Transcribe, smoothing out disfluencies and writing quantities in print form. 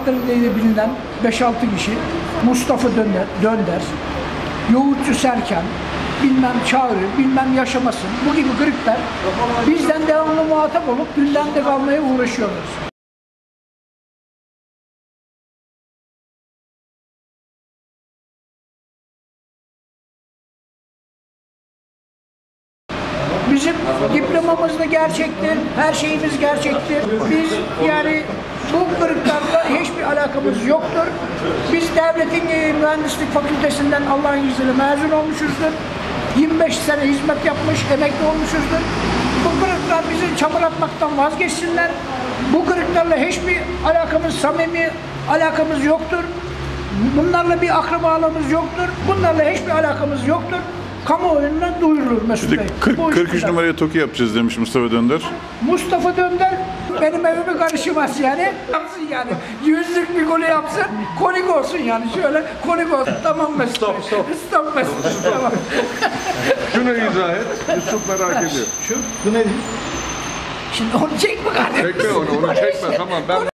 adlarıyla bilinen 5-6 kişi, Mustafa Dönder, Yoğurtçu Serkan, bilmem Çağrı, bilmem Yaşamasın, bu gibi gripler bizden devamlı muhatap olup gündemde kalmaya uğraşıyorlar. Bizim diplomamız da gerçektir, her şeyimiz gerçektir. Biz yani bu kırıklarla hiçbir alakamız yoktur. Biz devletin mühendislik fakültesinden Allah'ın izniyle mezun olmuşuzdur. 25 sene hizmet yapmış, emekli olmuşuzdur. Bu kırıklar bizi çamur atmaktan vazgeçsinler. Bu kırıklarla hiçbir alakamız, samimi alakamız yoktur. Bunlarla bir akrabalığımız yoktur. Bunlarla hiçbir alakamız yoktur. Kamuoyuna duyurulur Mesut Bey. 43 numaraya TOKİ yapacağız demiş Mustafa Dönder. Mustafa Dönder benim evime karışamaz yani. Yapsın yani. Yüzlük bir golü yapsın. Konik olsun yani. Şöyle konik olsun. Tamam Mesut Bey. Stop Mesut Bey. Tamam. Şunu izah et. Biz çok merak ediyor. Bu ne? Şimdi onu çekme kardeşim. Çekme onu çekme. Tamam ben